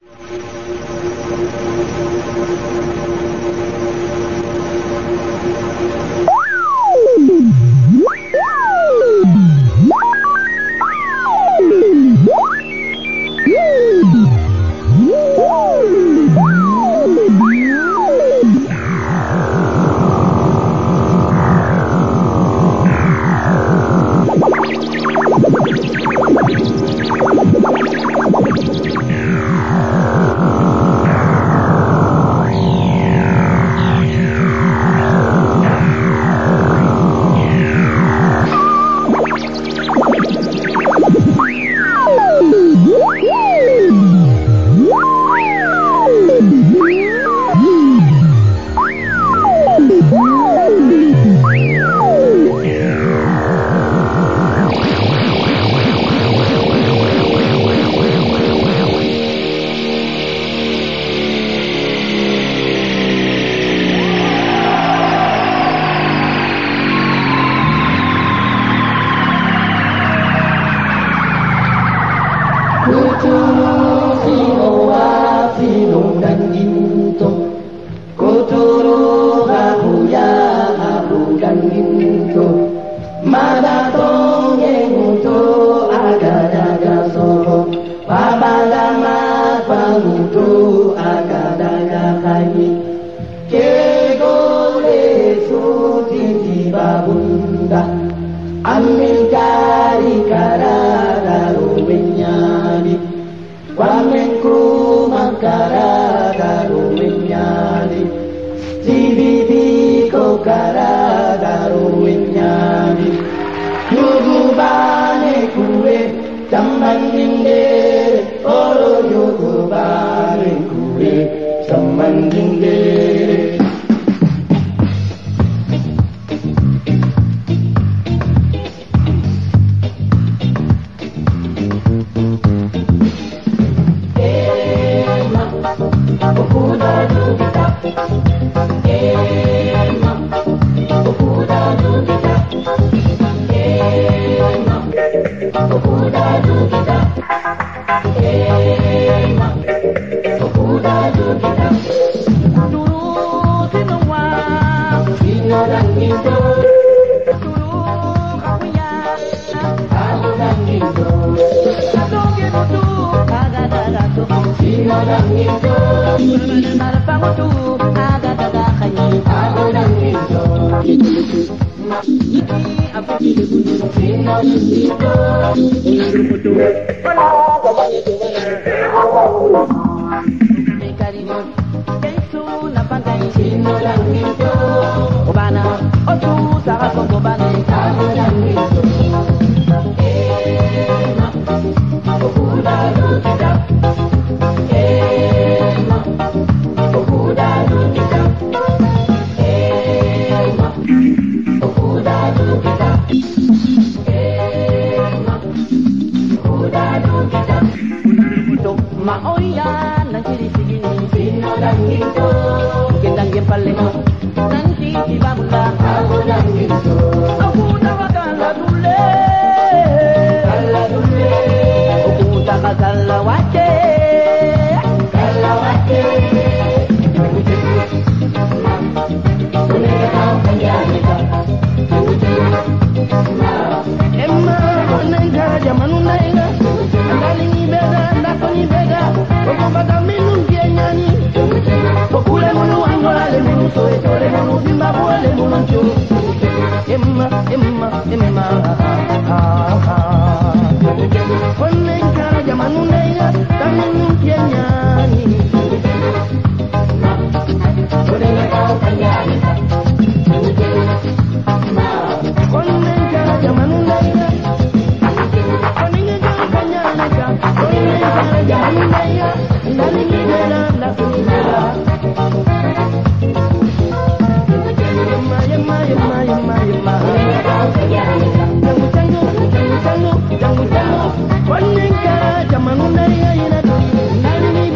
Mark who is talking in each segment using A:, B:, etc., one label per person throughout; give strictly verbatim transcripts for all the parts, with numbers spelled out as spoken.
A: Jangan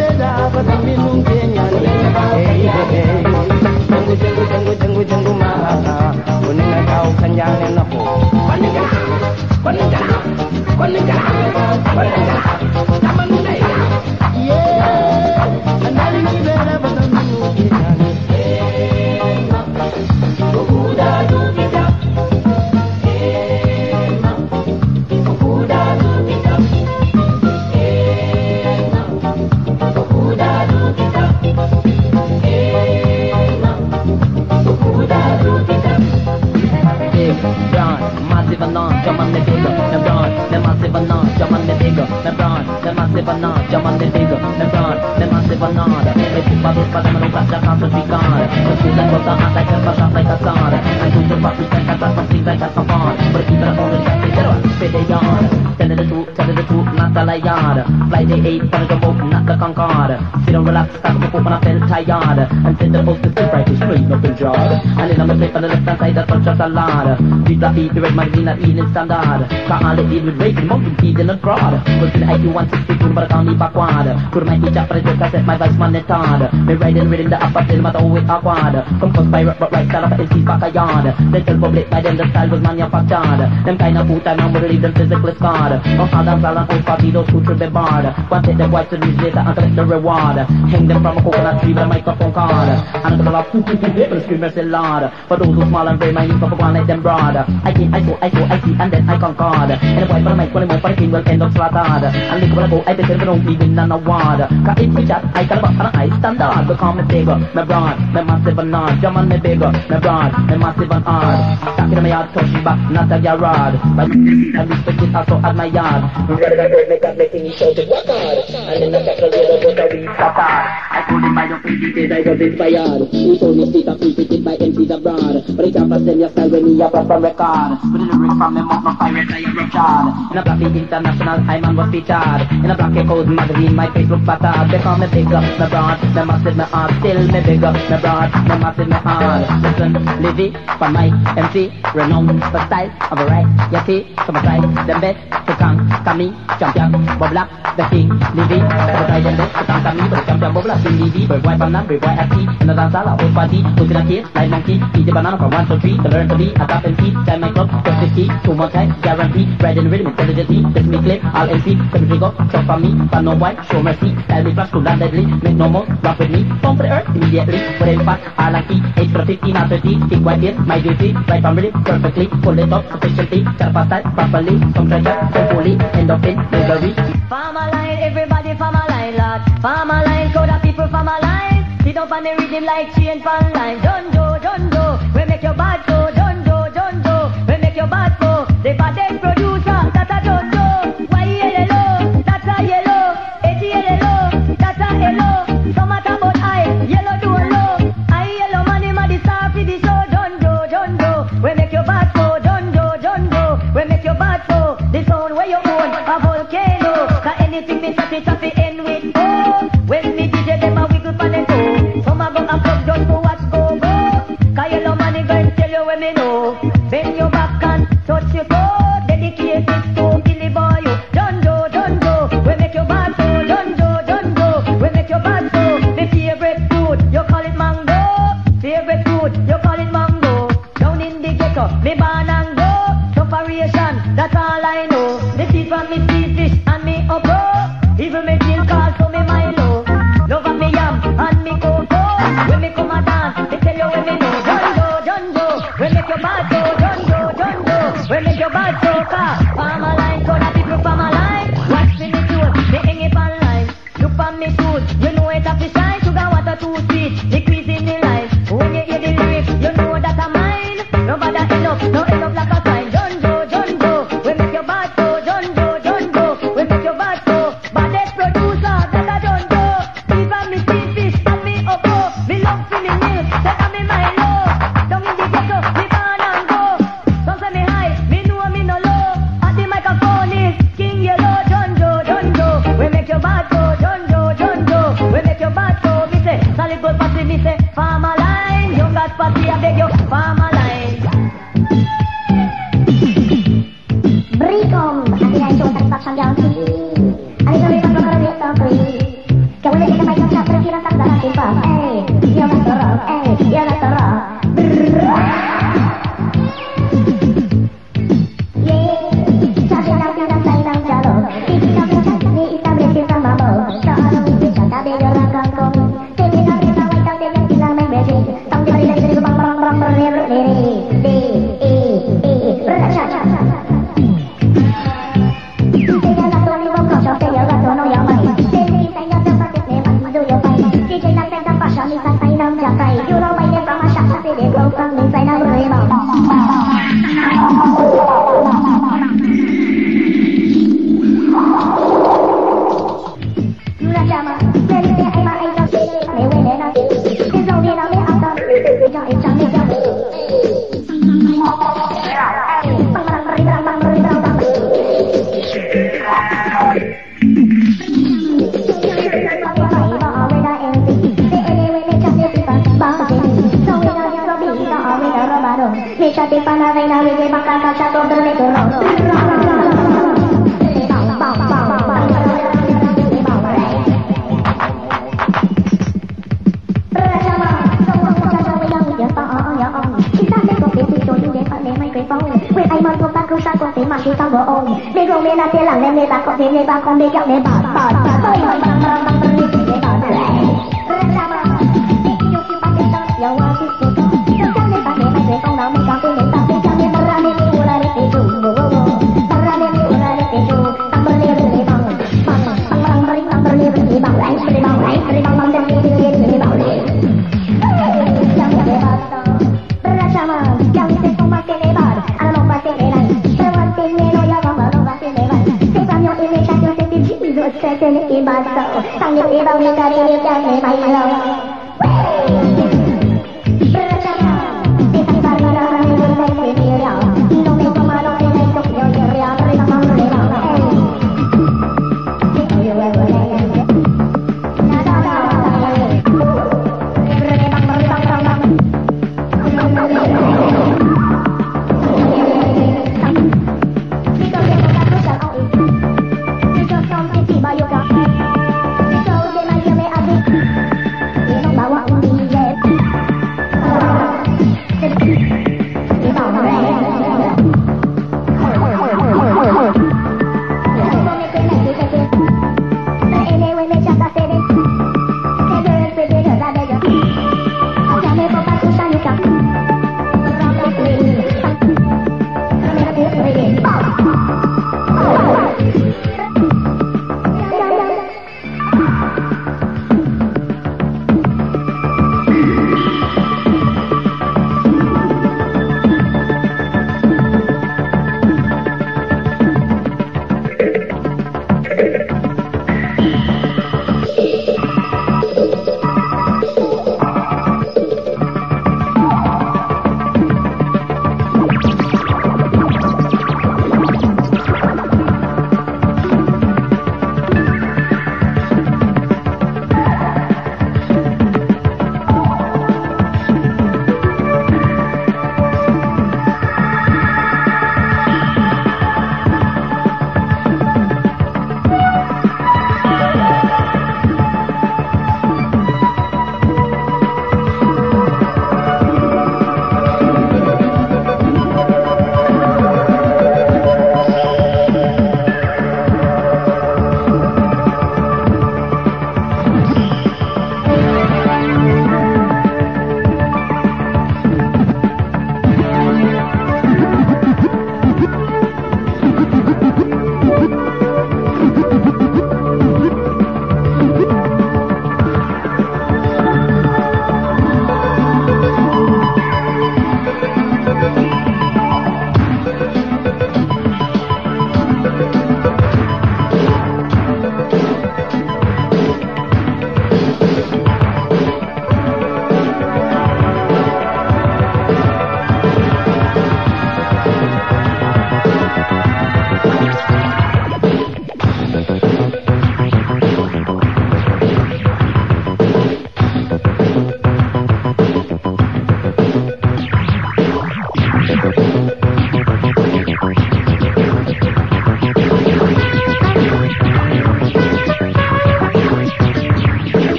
A: med börn, med massiv banad. Med klippa bussar där man nog plattar kan för trikar. Och skolan kostar att jag kan farsa i kassar. En god och faktiskt kan kastas som sida i kassan far. För att kippa från den kan sitta då, spela jar. Tänder det to, tänder det to, natta la jar. Fly day eight, för att gå bort, natta kankar. Sit and relax, tack på fotarna fäll tajad. And sit the post to sit right to straight up and jar. And in on the flip on the left hand side, that's what just a lot. Dita feet, the red magazine, at Eden standard. Ka all it did with racing, mountain feet in a crowd. Was in I Q one sixty-two, but I can't leave backward. Could my teacher for the cassette, my vice man is hard. Me riding rhythm, the upper film, but always awkward. Come cause by rock, but right style of L C's back a yard. They tell public by them the style was manufactured. Them kind of food time now would leave them physically scarred. On Saddam Salam, old party, those who trip the barred. One take their wives to lose later and collect the reward. Hang them from a coconut tree with a microphone card. And I'm gonna poo poo poo people scream mercy lord. For those who small and brave, my youth of one like them broad. I see, I saw, I saw, I see, and then I concord. And the wife for the mic, when I'm for the king will end up slaughtered. And look when I go, I bet they don't even an award. Cause it's me chat, I can about an I standard. Become me bigger, me broad, me massive and hard. Jump on me bigger, me broad, me massive and hard. Stuck in my yard, touching back, not a garage. But I respect it also at my yard. Rather than break, make up, making me shout it, work hard. And in the capital, they don't go to be hard. I told him by the pretty days, I was inspired. He told me speak up, preach it by M Cs abroad. But he can't send your style when he up from record. With the lyrics from the mouth of pirates, I am Richard. In a Black International, I man was featured. In a Black Code magazine, my face looked battered. They call me big up, me broad, me massive, me hard. Still me big up, me broad, me massive, me hard. Listen, Livy, for my M C, renowned for style of a right. You see, so my side, them best, to come, Kami, champion, Bob Black, the king, Livy. So try them best, to come, Kami, but the champion, Bob Black, King Livy. Boy, boy, from them, boy, boy, F T. In the dance hall, old party, who's in a kid, like monkey. Eat the banana from one to three, to learn to be a top M C. Time my club, just the key, two more times, guarantee. Riding rhythm, intelligently, this me clip, all M C, seven trigger, chop for me, but no white, show mercy. Tell me flash, cool down deadly, make no more, rock with me. Pump the earth, immediately, whatever fast, I like it. Age for fifteen or thirty, think white here, my duty. Right from rhythm, perfectly, pull it up sufficiently. Chop a style, properly, some treasure, some fully, end up in misery.
B: Farmer line, everybody farmer line, lad. Farmer line, crowd of people farmer line. Sit up on the rhythm like chain pan line. Jondo, Jondo, we make your bad go. Jondo, Jondo, we make your bad go. The baddest producer, that's a Jondo. Why yellow, that's a yellow. eighty yellow, that's a yellow. Some matter about I, yellow do low. I yellow money, man, the star for the show. Jondo, Jondo, we make your bad go. Jondo, Jondo, we make your bad go. The sound where you own, a volcano. Cause anything me set it up, it end with oh. When me D J them a wiggle pan and go. Some a go a plug down to watch go go. Cause yellow money going tell you when me know. Bend your back and touch your toe. Dedicate it to Billy Boy. Jondo, Jondo, we make your bad go. Jondo, Jondo, we make your bad go. The favorite food, you call it mango. Favorite food, you call it mango. Down in the ghetto, me born and go. Separation, that's all I know. Me see from me see fish and me upro. Even me feel call so me Milo. Love of me yam and me cocoa. When me come a dance, they tell you when me know. Jondo, Jondo, we make your bad go. Jondo, Jondo, we make your bad go. Car, farmer line, crowd of people farmer line. Watch me me tune, me hang it on line. Look on me shoes, you know it a fish shine. Sugar water too sweet, liquid in the line. When you hear the lyrics, you know that I'm mine. Nobody enough, no enough like a sign. Jondo, Jondo, we make your bad go. Jondo, Jondo, we make your bad go. Baddest producer, that a Jondo. Even me see fish and me upro. Me love for me milk, that a me my love. Down in the ghetto, me born and go. Some say me high, me know me no low. At the microphone is King Yellow. Jondo, Jondo, we make your bad go. Jondo, Jondo, we make your bad go. Me say, solid gold party, me say, farmer line. Young gas party, I beg you, farmer line.
C: Berikom, hati-hati untuk tetap sambil tinggi. Ada kali tak bakal lihat tapi. Kau boleh kita main tak terkira tak dapat timpang. Eh, dia nak terang, eh, dia nak terang. Yeah, sabi nak kita say nang jalo. Hindi ka pecah ni ita berisi sama mo. Kalau bisa tabi orang kangkong. Hindi ka kita wait ang tiyak bilang main basic. Tang di balik dari bang bang bang berdiri diri. D E E berasa. You know my name from a shop, so they grow from inside a rainbow. Lula llama. Bye.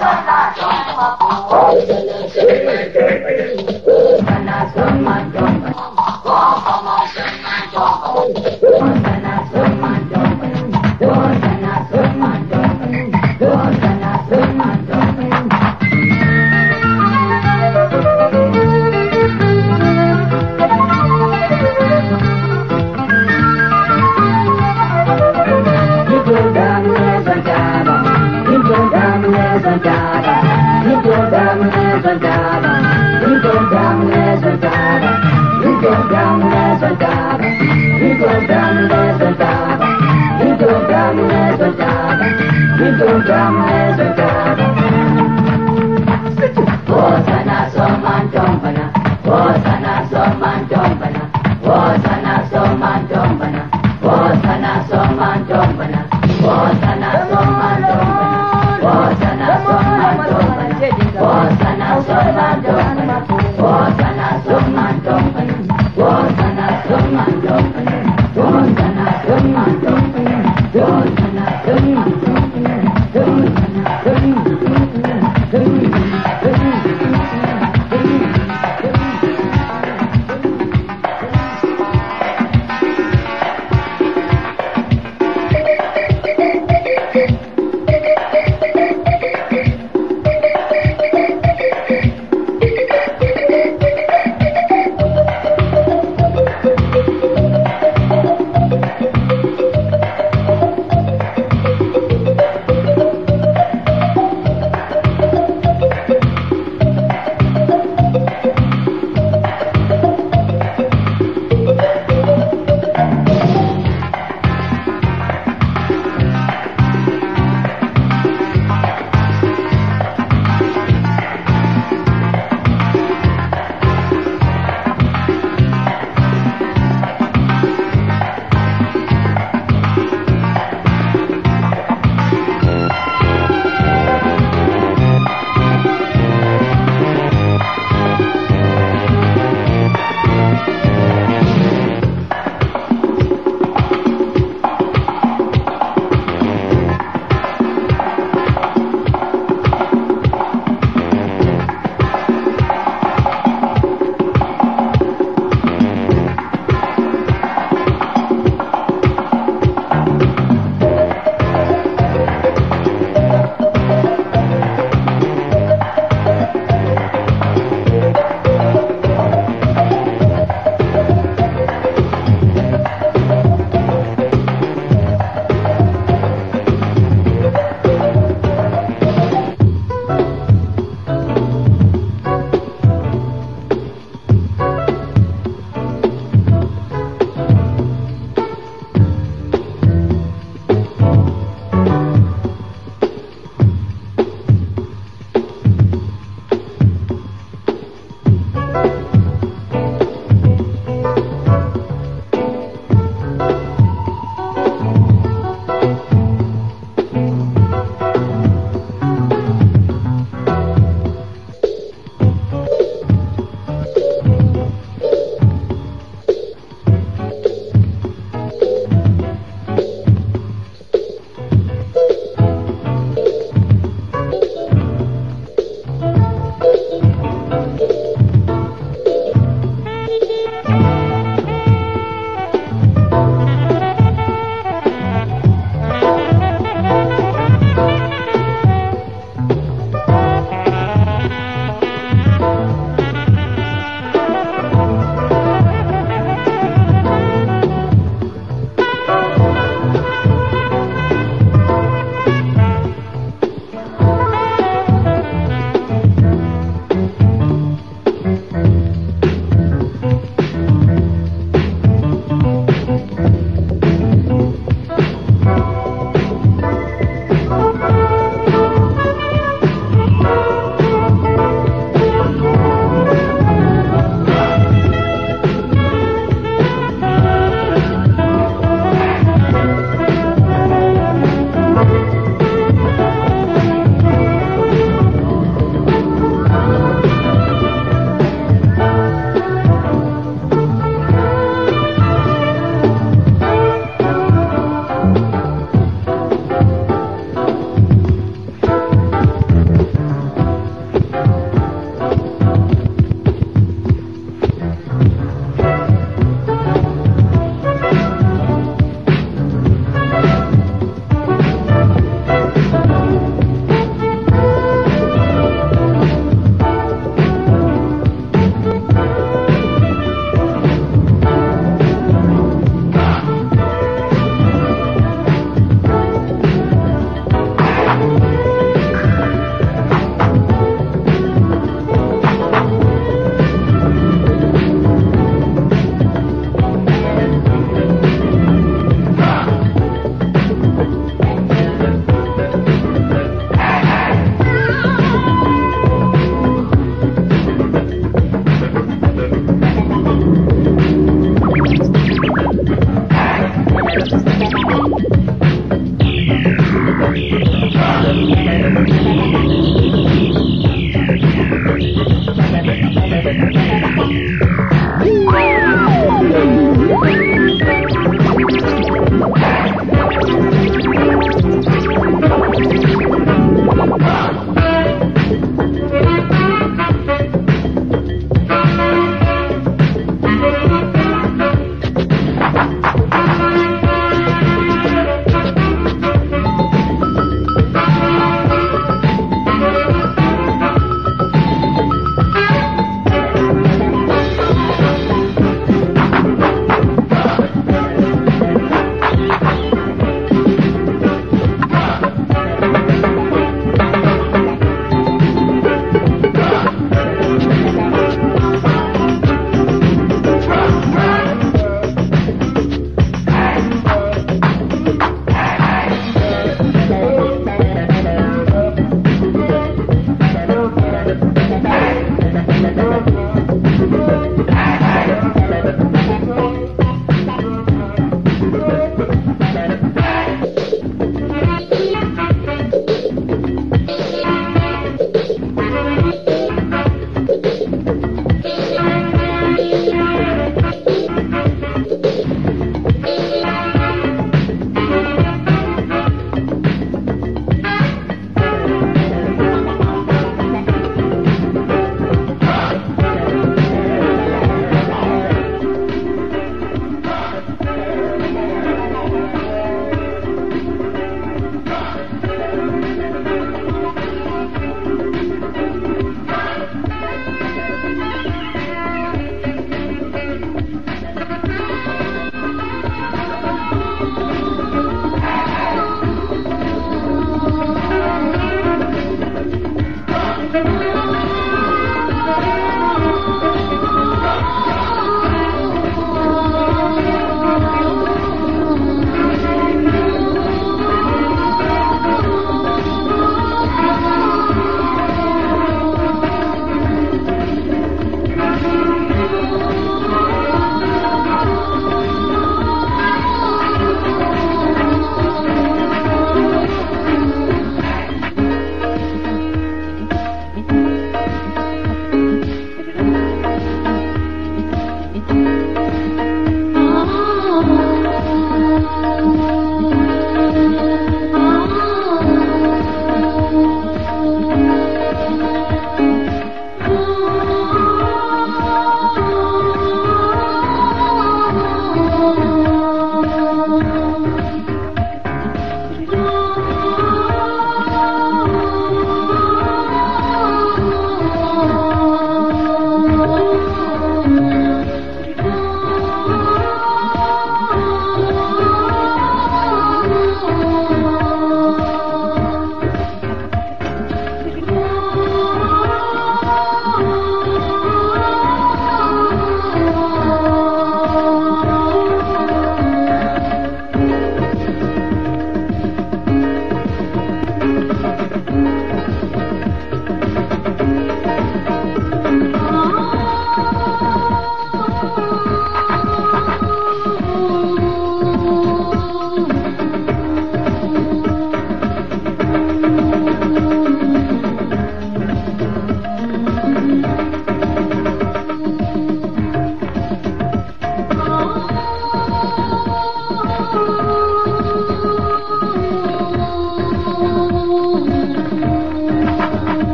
C: Thank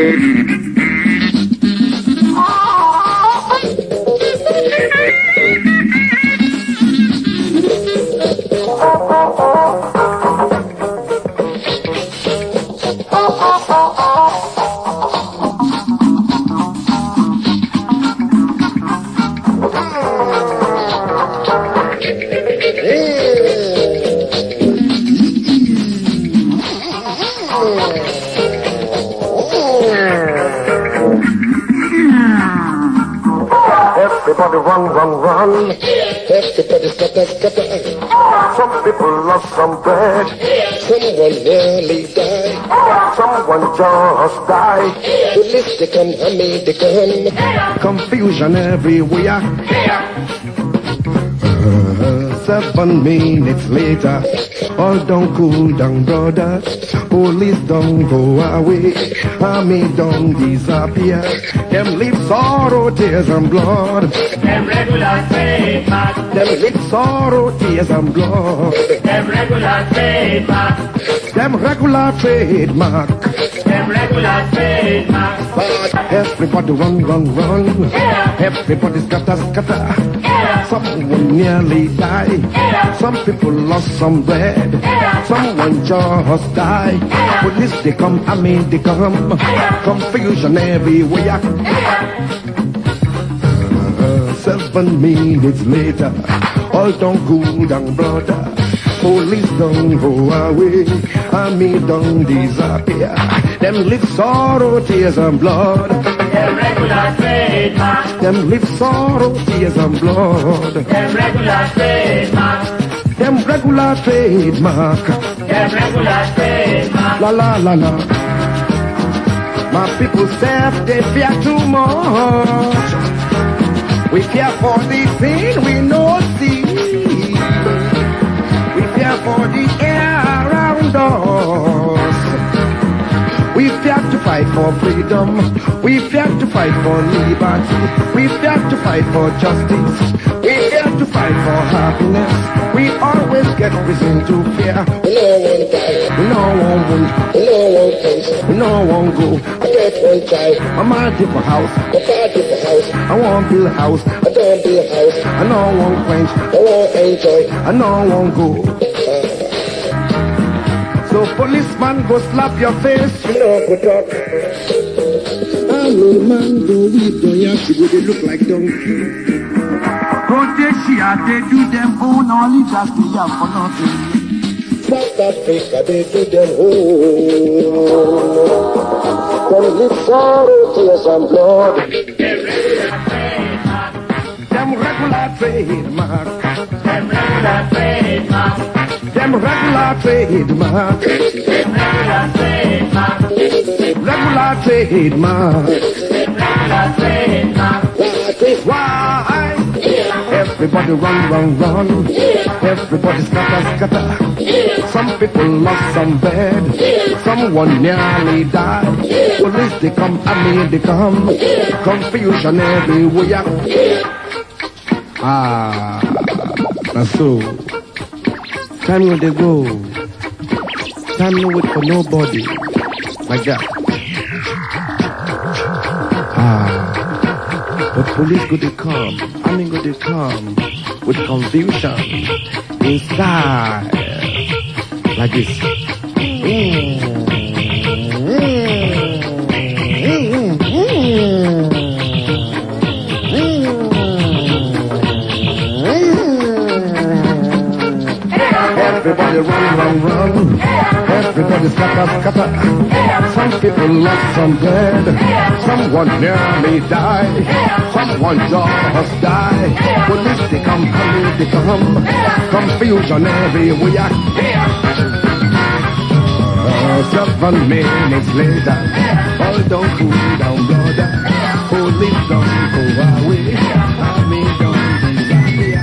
D: Everybody run, run, run. Everybody scatter, scatter. Some people lost some bread. Someone nearly died. Someone just died. Police, they come, honey, they come. Confusion everywhere. Uh, seven minutes later, all don't cool down, brother. Police don't go away. Army don't disappear. Them lips sorrow, tears and blood.
E: Them regular trademark.
D: Them lips sorrow, tears and blood.
E: Them regular trademark.
D: Them regular trademark.
E: Them regular trademark.
D: Everybody run, run, run.
E: Yeah.
D: Everybody scatter, scatter.
E: Yeah.
D: Someone nearly died.
E: Yeah.
D: Some people lost some bread.
E: Yeah.
D: Someone just died.
E: Yeah.
D: Police they come, army they come.
E: Yeah.
D: Confusion everywhere.
E: Yeah.
D: Uh, seven minutes later, all don't cool down, brother. Police don't go away, army don't disappear. Them lips sorrow, tears and blood.
E: Them regular trademark.
D: Them lips sorrow, tears and blood.
E: Them regular trademark.
D: Them regular trademark.
E: Them regular trademark.
D: La la la la. My people say they fear too much. We fear for the sin we know see. We fear for the air around us. We fear to fight for freedom. We fear to fight for liberty. We fear to fight for justice. We fear to fight for happiness. We always get reason to fear. We no one die. We no one wound. We no one face. We no one go. I get one child. I'm a different house. I'm a different house. I want build a house. I don't build a house. I no one quench. I won't enjoy. I no one go. So policeman go slap your face. You know go talk. Hello man go weep. Don't you have to go. They look like donkey. Go they share. They do them own. Only just the young for nothing. South Africa they do them own. Them live sorrow, tears and blood. Them regular trademark.
E: Them regular trademark.
D: Them regular trademark.
E: Them regular trademark.
D: Regular trademark.
E: Them regular trademark.
D: Why? Everybody run, run, run. Everybody scatter, scatter. Some people lost some bed. Someone nearly died. Police they come, army they come. Confusion everywhere. Ah, that's so. Time where they go. Time no wait for nobody. Like that. Ah. The police go to come, I mean go to come with confusion inside, like this. Mm. Mm. Everybody run, run, run. Everybody scatter, scatter. Some people lost some bread. Someone nearly died. Someone just died. Police they come, police they come. Confusion everywhere. Uh, seven minutes later, all don't cool down, brother. Police don't go away. Army don't disappear.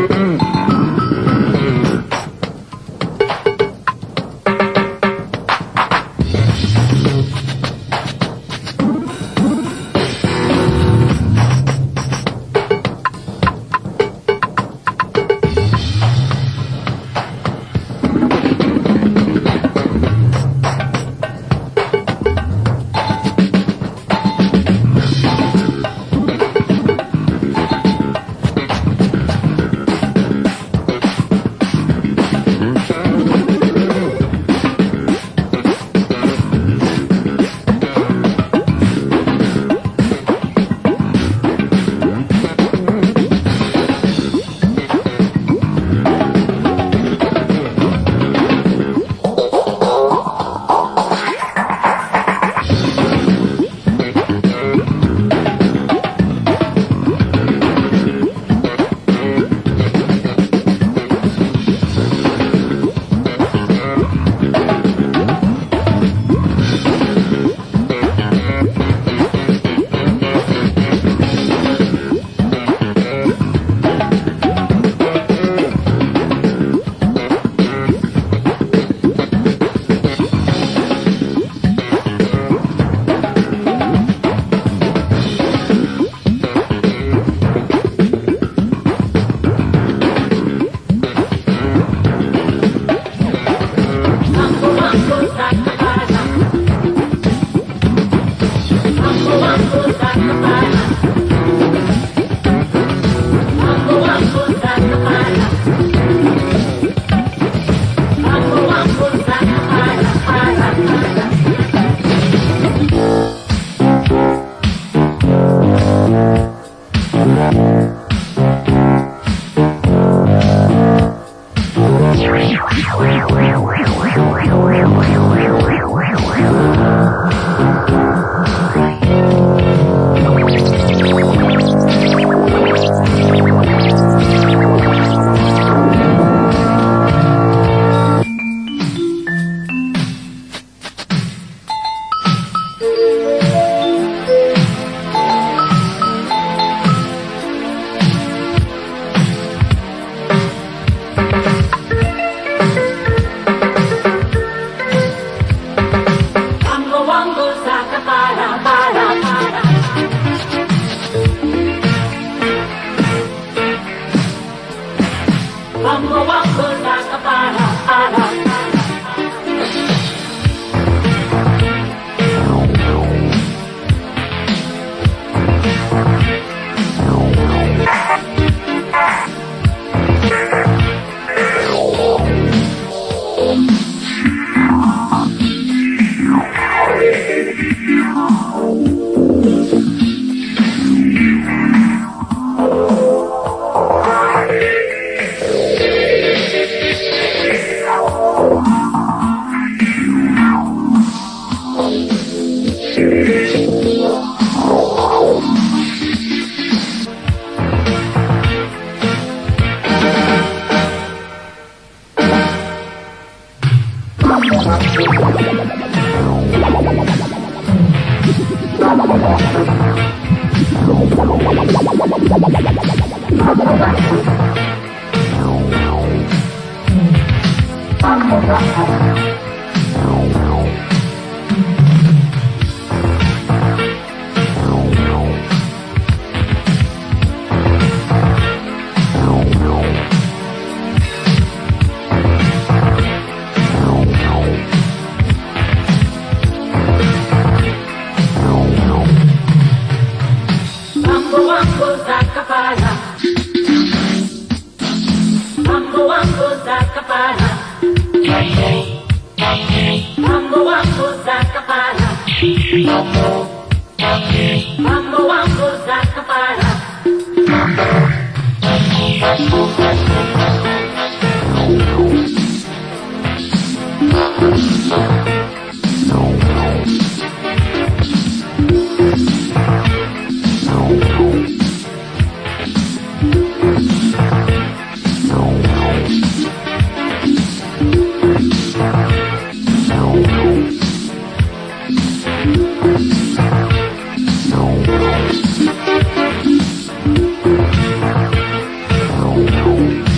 C: No.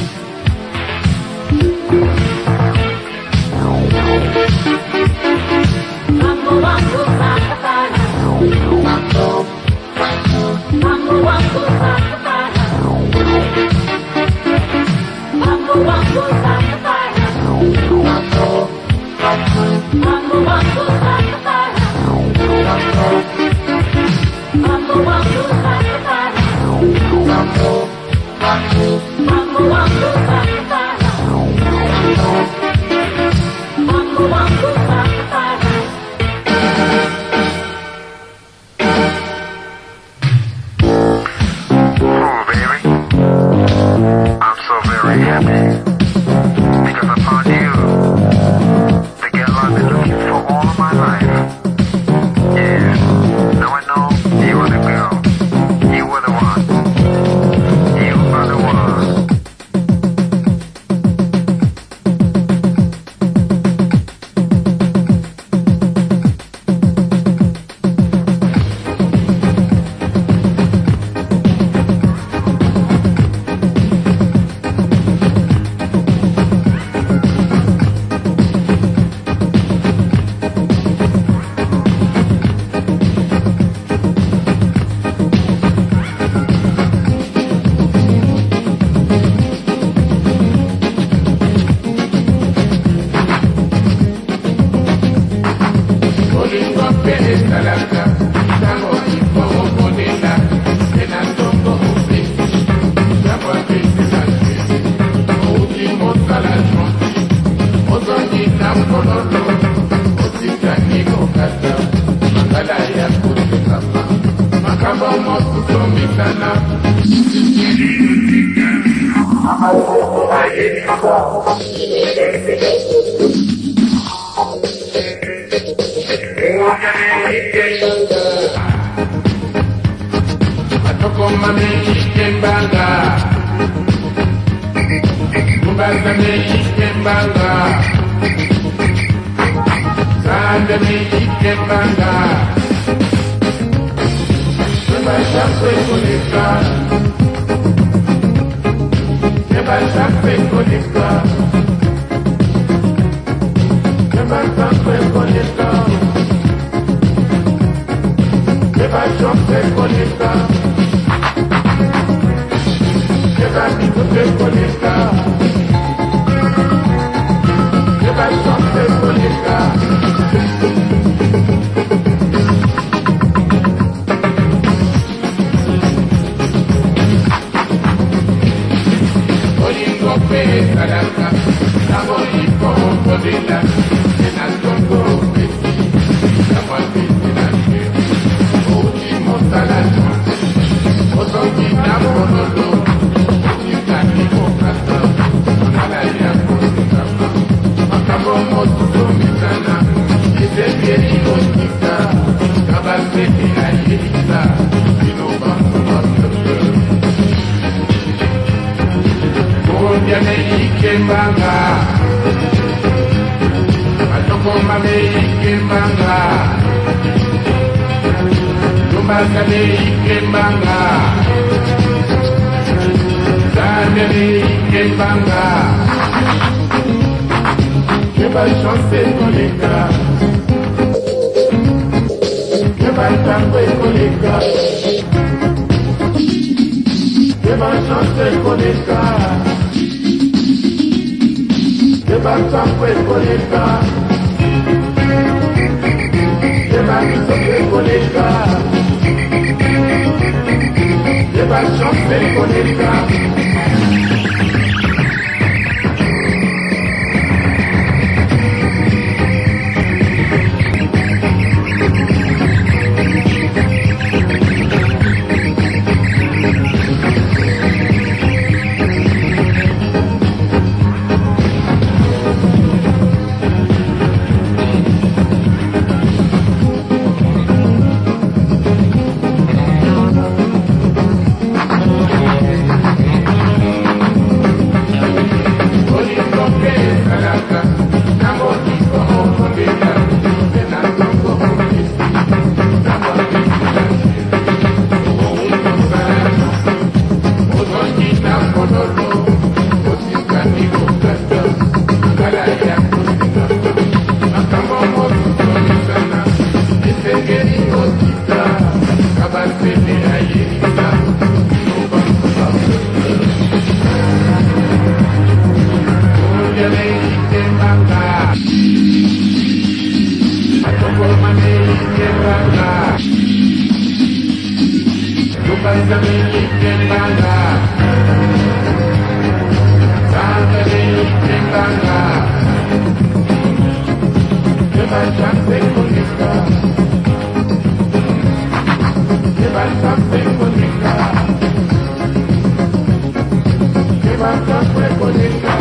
D: fue bonita.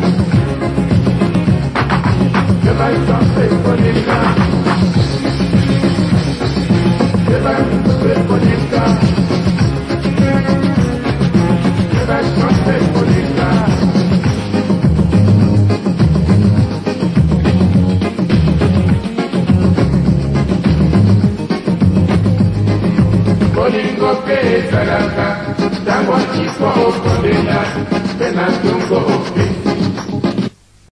D: Lleva esta fue bonita. Lleva esta fue bonita. Lleva esta fue bonita. Bolingo que es caraca, tango chico o condena, penas de un